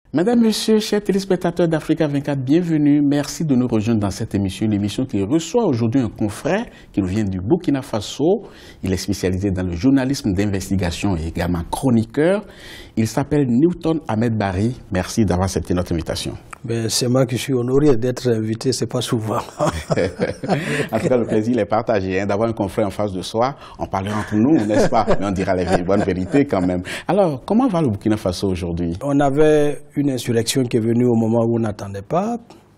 Madame, Monsieur, chers téléspectateurs d'Africa 24, bienvenue. Merci de nous rejoindre dans cette émission, l'émission qui reçoit aujourd'hui un confrère qui nous vient du Burkina Faso. Il est spécialisé dans le journalisme d'investigation et également chroniqueur. Il s'appelle Newton Ahmed Barry. Merci d'avoir accepté notre invitation. C'est moi qui suis honoré d'être invité, c'est pas souvent. En tout cas, le plaisir est partagé d'avoir un confrère en face de soi. On parlera entre nous, n'est-ce pas? Mais on dira les bonnes vérités quand même. Alors, comment va le Burkina Faso aujourd'hui? On avait une insurrection qui est venue au moment où on n'attendait pas.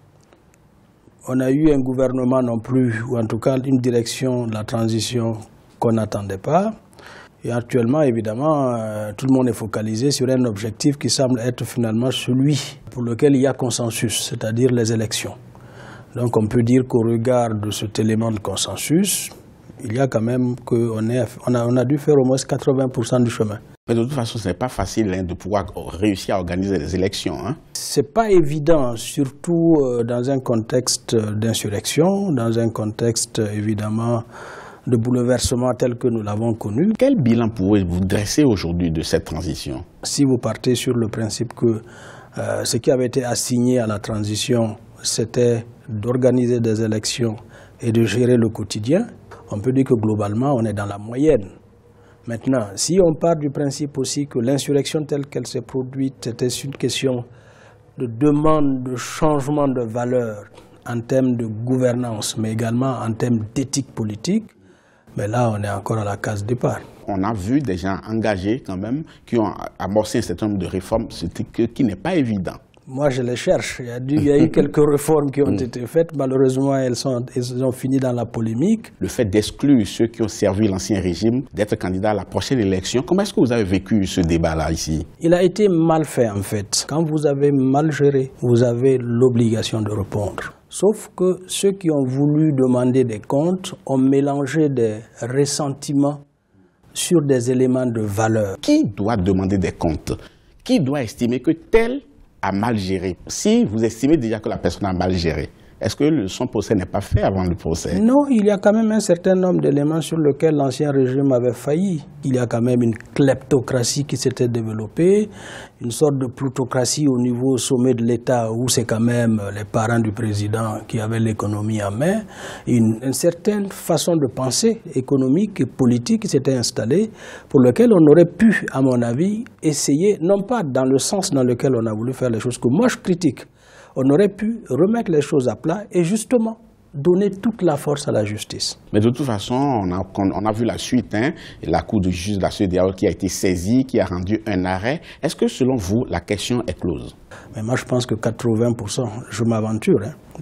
On a eu un gouvernement non plus, ou en tout cas une direction de la transition qu'on n'attendait pas. Et actuellement, évidemment, tout le monde est focalisé sur un objectif qui semble être finalement celui pour lequel il y a consensus, c'est-à-dire les élections. Donc on peut dire qu'au regard de cet élément de consensus, il y a quand même qu'on a dû faire au moins 80% du chemin. Mais de toute façon, ce n'est pas facile de pouvoir réussir à organiser des élections. Ce n'est pas évident, surtout dans un contexte d'insurrection, dans un contexte évidemment de bouleversement tel que nous l'avons connu. Quel bilan pouvez-vous dresser aujourd'hui de cette transition? Si vous partez sur le principe que ce qui avait été assigné à la transition, c'était d'organiser des élections et de gérer le quotidien, on peut dire que globalement, on est dans la moyenne. Maintenant, si on part du principe aussi que l'insurrection telle qu'elle s'est produite, c'était une question de demande de changement de valeur en termes de gouvernance, mais également en termes d'éthique politique, mais là, on est encore à la case départ. On a vu des gens engagés quand même qui ont amorcé un certain nombre de réformes, ce qui n'est pas évident. Moi, je les cherche. Il y a eu quelques réformes qui ont été faites. Malheureusement, elles ont fini dans la polémique. Le fait d'exclure ceux qui ont servi l'ancien régime d'être candidats à la prochaine élection, comment est-ce que vous avez vécu ce débat-là ici? Il a été mal fait en fait. Quand vous avez mal géré, vous avez l'obligation de répondre. Sauf que ceux qui ont voulu demander des comptes ont mélangé des ressentiments sur des éléments de valeur. Qui doit demander des comptes? Qui doit estimer que tel a mal géré? Si vous estimez déjà que la personne a mal géré, est-ce que son procès n'est pas fait avant le procès? Non, il y a quand même un certain nombre d'éléments sur lesquels l'ancien régime avait failli. Il y a quand même une kleptocratie qui s'était développée, une sorte de plutocratie au niveau sommet de l'État où c'est quand même les parents du président qui avaient l'économie en main, une certaine façon de penser économique et politique qui s'était installée pour lequel on aurait pu, à mon avis, essayer, non pas dans le sens dans lequel on a voulu faire les choses que moi je critique, on aurait pu remettre les choses à plat et justement donner toute la force à la justice. Mais de toute façon, on a vu la suite, et la Cour de justice de la CEDEAO qui a été saisie, qui a rendu un arrêt. Est-ce que selon vous, la question est close? Mais moi je pense que 80%, je m'aventure,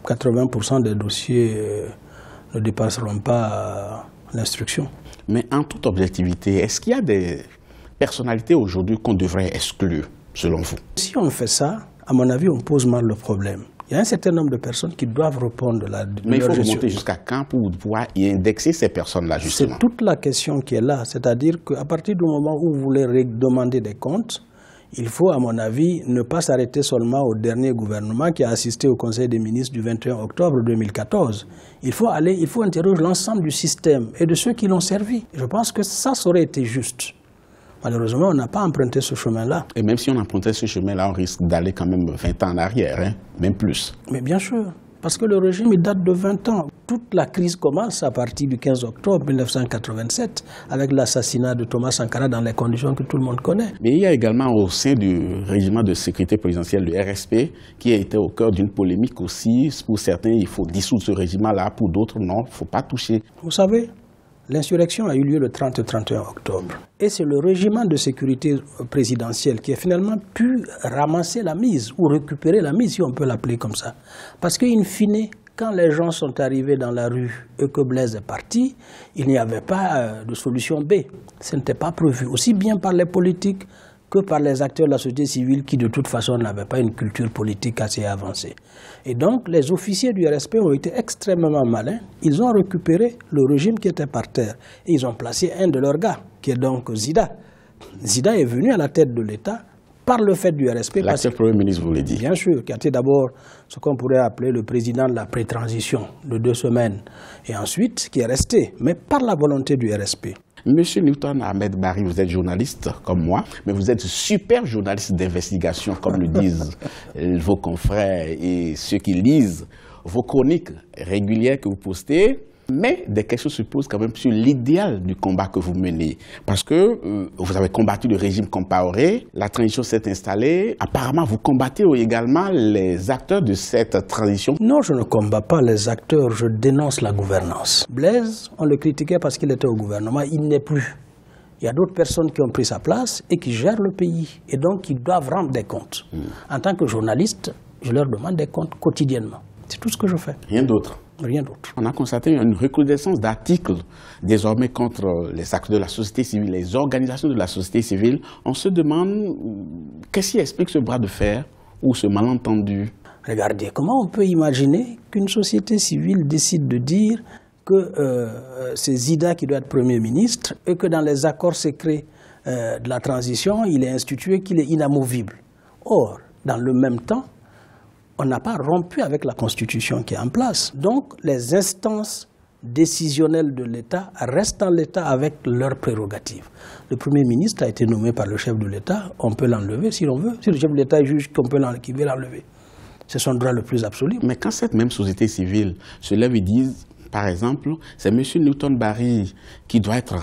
80% des dossiers ne dépasseront pas l'instruction. Mais en toute objectivité, est-ce qu'il y a des personnalités aujourd'hui qu'on devrait exclure, selon vous? Si on fait ça, à mon avis, on pose mal le problème. Il y a un certain nombre de personnes qui doivent répondre de la Mais il faut remonter jusqu'à quand pour pouvoir y indexer ces personnes-là, justement? C'est toute la question qui est là. C'est-à-dire qu'à partir du moment où vous voulez demander des comptes, il faut, à mon avis, ne pas s'arrêter seulement au dernier gouvernement qui a assisté au Conseil des ministres du 21 octobre 2014. Il faut interroger l'ensemble du système et de ceux qui l'ont servi. Je pense que ça aurait été juste. Malheureusement, on n'a pas emprunté ce chemin-là. Et même si on empruntait ce chemin-là, on risque d'aller quand même 20 ans en arrière, même plus. Mais bien sûr, parce que le régime il date de 20 ans. Toute la crise commence à partir du 15 octobre 1987, avec l'assassinat de Thomas Sankara dans les conditions que tout le monde connaît. Mais il y a également au sein du régiment de sécurité présidentielle, le RSP, qui a été au cœur d'une polémique aussi. Pour certains, il faut dissoudre ce régiment-là, pour d'autres, non, il ne faut pas toucher. Vous savez, l'insurrection a eu lieu le 30 et 31 octobre. Et c'est le régiment de sécurité présidentielle qui a finalement pu ramasser la mise, ou récupérer la mise, si on peut l'appeler comme ça. Parce qu'in fine, quand les gens sont arrivés dans la rue et que Blaise est parti, il n'y avait pas de solution B. Ce n'était pas prévu, aussi bien par les politiques que par les acteurs de la société civile qui de toute façon n'avaient pas une culture politique assez avancée. Et donc les officiers du RSP ont été extrêmement malins. Ils ont récupéré le régime qui était par terre et ils ont placé un de leurs gars, qui est donc Zida. Zida est venu à la tête de l'État par le fait du RSP. L'actuel Premier ministre, vous le dites. Bien sûr, qui a été d'abord ce qu'on pourrait appeler le président de la pré-transition de 2 semaines. Et ensuite, qui est resté, mais par la volonté du RSP. Monsieur Newton Ahmed Barry, vous êtes journaliste comme moi, mais vous êtes super journaliste d'investigation, comme le disent vos confrères et ceux qui lisent vos chroniques régulières que vous postez. Mais des questions se posent quand même sur l'idéal du combat que vous menez. Parce que vous avez combattu le régime Compaoré, la transition s'est installée. Apparemment, vous combattez également les acteurs de cette transition. Non, je ne combats pas les acteurs, je dénonce la gouvernance. Blaise, on le critiquait parce qu'il était au gouvernement, il n'est plus. Il y a d'autres personnes qui ont pris sa place et qui gèrent le pays. Et donc, ils doivent rendre des comptes. En tant que journaliste, je leur demande des comptes quotidiennement. C'est tout ce que je fais. Rien d'autre. Rien d'autre. On a constaté une recrudescence d'articles désormais contre les acteurs de la société civile, les organisations de la société civile. On se demande qu'est-ce qui explique ce bras de fer ou ce malentendu. Regardez, comment on peut imaginer qu'une société civile décide de dire que c'est Zida qui doit être Premier ministre et que dans les accords secrets de la transition, il est institué qu'il est inamovible. Or, dans le même temps, on n'a pas rompu avec la Constitution qui est en place. Donc, les instances décisionnelles de l'État restent en l'État avec leurs prérogatives. Le Premier ministre a été nommé par le chef de l'État, on peut l'enlever si l'on veut. Si le chef de l'État juge qu'il veut l'enlever, c'est son droit le plus absolu. Mais quand cette même société civile se lève et dit, par exemple, c'est M. Newton Barry qui doit être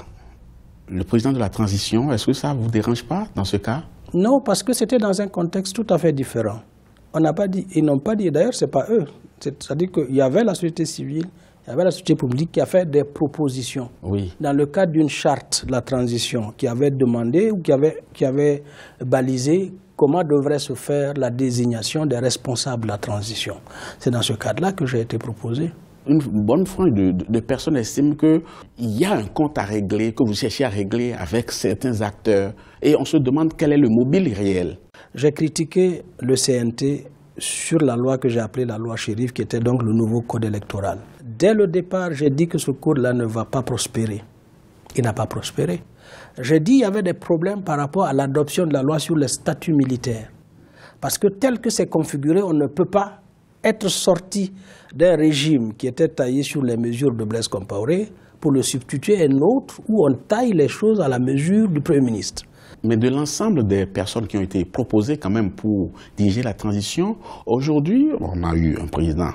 le président de la transition, est-ce que ça ne vous dérange pas dans ce cas? Non, parce que c'était dans un contexte tout à fait différent. On n'a pas dit, ils n'ont pas dit, d'ailleurs, ce n'est pas eux. C'est-à-dire qu'il y avait la société civile, il y avait la société publique qui a fait des propositions. Oui. Dans le cadre d'une charte de la transition qui avait demandé ou qui avait balisé comment devrait se faire la désignation des responsables de la transition. C'est dans ce cadre-là que j'ai été proposé. Une bonne frange de personnes estiment qu'il y a un compte à régler, que vous cherchez à régler avec certains acteurs. Et on se demande quel est le mobile réel. J'ai critiqué le CNT sur la loi que j'ai appelée la loi Chérif, qui était donc le nouveau code électoral. Dès le départ, j'ai dit que ce code-là ne va pas prospérer. Il n'a pas prospéré. J'ai dit qu'il y avait des problèmes par rapport à l'adoption de la loi sur les statuts militaires. Parce que tel que c'est configuré, on ne peut pas être sorti d'un régime qui était taillé sur les mesures de Blaise Compaoré pour le substituer à un autre où on taille les choses à la mesure du Premier ministre. Mais de l'ensemble des personnes qui ont été proposées quand même pour diriger la transition, aujourd'hui, on a eu un président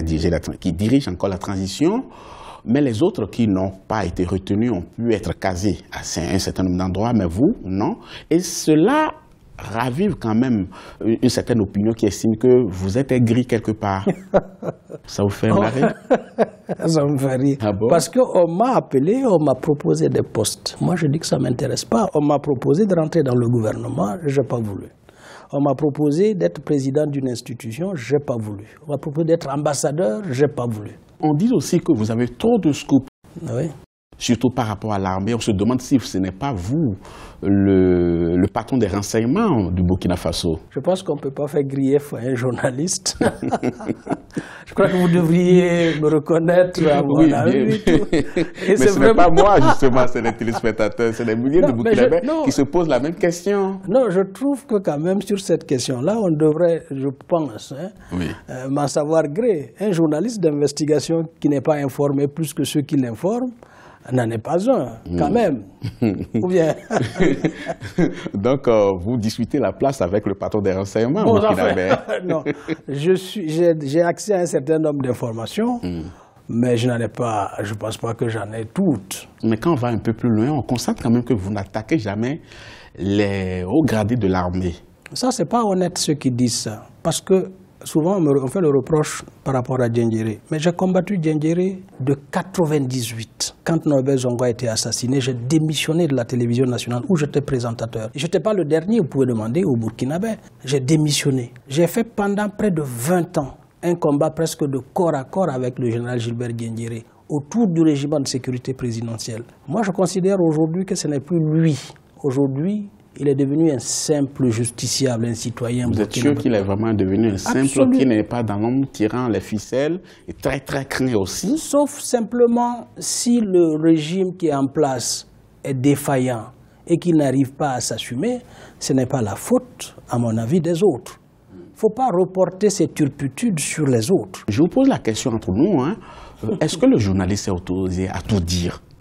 qui dirige encore la transition, mais les autres qui n'ont pas été retenus ont pu être casés à un certain nombre d'endroits, mais vous, non. Et cela ravive quand même une certaine opinion qui estime que vous êtes aigri quelque part. Ça vous fait marrer? Ça me fait rire. Ah bon? Parce qu'on m'a appelé, on m'a proposé des postes. Moi, je dis que ça ne m'intéresse pas. On m'a proposé de rentrer dans le gouvernement, je n'ai pas voulu. On m'a proposé d'être président d'une institution, je n'ai pas voulu. On m'a proposé d'être ambassadeur, je n'ai pas voulu. On dit aussi que vous avez trop de scoops. Oui. Surtout par rapport à l'armée, on se demande si ce n'est pas vous, le patron des renseignements du Burkina Faso. Je pense qu'on ne peut pas faire grief à un journaliste. Je crois que vous devriez me reconnaître à mon avis. Mais ce n'est pas moi, justement, c'est les téléspectateurs, c'est les milliers de Burkinabés qui se posent la même question. Non, je trouve que quand même sur cette question-là, on devrait, je pense, m'en savoir gré. Un journaliste d'investigation qui n'est pas informé plus que ceux qui l'informent, n'en est pas un, quand même. Ou bien... Donc, vous discutez la place avec le patron des renseignements bon, non, j'ai accès à un certain nombre d'informations, mais je ne pense pas que j'en ai toutes. Mais quand on va un peu plus loin, on constate quand même que vous n'attaquez jamais les hauts gradés de l'armée. Ça, c'est pas honnête ceux qui disent ça, parce que souvent, on fait le reproche par rapport à Diendéré. Mais j'ai combattu Diendéré de 1998. Quand Norbert Zongo a été assassiné, j'ai démissionné de la télévision nationale où j'étais présentateur. Je n'étais pas le dernier, vous pouvez demander, au Burkinabé. J'ai démissionné. J'ai fait pendant près de 20 ans un combat presque de corps à corps avec le général Gilbert Diendéré autour du régiment de sécurité présidentielle. Moi, je considère aujourd'hui que ce n'est plus lui. Aujourd'hui, il est devenu un simple justiciable, un citoyen. Vous êtes sûr qu'il est vraiment devenu un simple, qui n'est pas dans l'homme tirant les ficelles et très très craint aussi? Sauf simplement si le régime qui est en place est défaillant et qu'il n'arrive pas à s'assumer, ce n'est pas la faute, à mon avis, des autres. Il ne faut pas reporter ces turpitudes sur les autres. Je vous pose la question entre nous, Est-ce que le journaliste est autorisé à tout dire?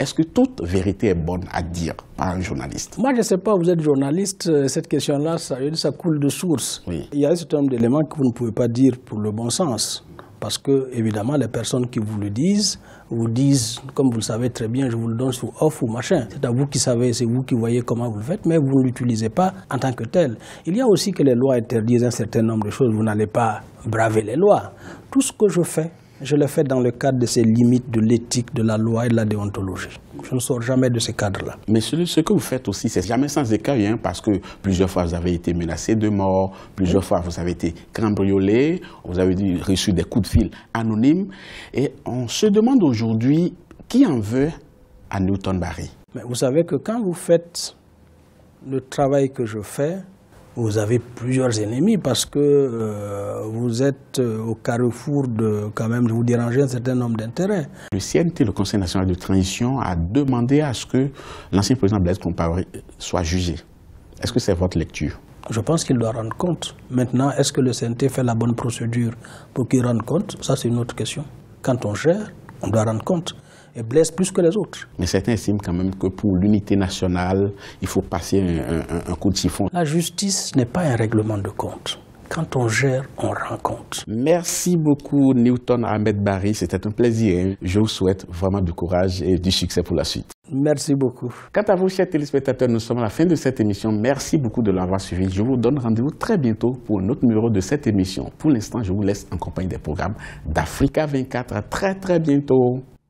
Est-ce que toute vérité est bonne à dire par un journaliste? Moi, je ne sais pas, vous êtes journaliste, cette question-là, ça coule de source. Oui. Il y a un certain nombre d'éléments que vous ne pouvez pas dire pour le bon sens. Parce que, évidemment, les personnes qui vous le disent, comme vous le savez très bien, je vous le donne sous off ou machin. C'est à vous qui savez, c'est vous qui voyez comment vous le faites, mais vous ne l'utilisez pas en tant que tel. Il y a aussi que les lois interdisent un certain nombre de choses. Vous n'allez pas braver les lois. Tout ce que je le fais dans le cadre de ces limites de l'éthique, de la loi et de la déontologie. Je ne sors jamais de ces cadres-là. Mais ce que vous faites aussi, c'est jamais sans écueil, hein, parce que plusieurs fois vous avez été menacé de mort, plusieurs fois vous avez été cambriolé, vous avez reçu des coups de fil anonymes. Et on se demande aujourd'hui qui en veut à Newton Barry. Mais vous savez que quand vous faites le travail que je fais, vous avez plusieurs ennemis parce que vous êtes au carrefour de, quand même, de vous déranger un certain nombre d'intérêts. Le CNT, le Conseil national de transition, a demandé à ce que l'ancien président Blaise Compaoré soit jugé. Est-ce que c'est votre lecture? Je pense qu'il doit rendre compte. Maintenant, est-ce que le CNT fait la bonne procédure pour qu'il rende compte? Ça, c'est une autre question. Quand on gère, on doit rendre compte. Et Blaise plus que les autres. Mais certains estiment quand même que pour l'unité nationale, il faut passer un coup de siphon. La justice n'est pas un règlement de compte. Quand on gère, on rend compte. Merci beaucoup Newton Ahmed Barry, c'était un plaisir. Je vous souhaite vraiment du courage et du succès pour la suite. Merci beaucoup. Quant à vous, chers téléspectateurs, nous sommes à la fin de cette émission. Merci beaucoup de l'avoir suivi. Je vous donne rendez-vous très bientôt pour un autre numéro de cette émission. Pour l'instant, je vous laisse en compagnie des programmes d'Africa 24. À très bientôt.